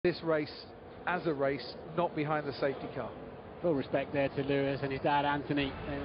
this race as a race, not behind the safety car. Full respect there to Lewis and his dad Anthony.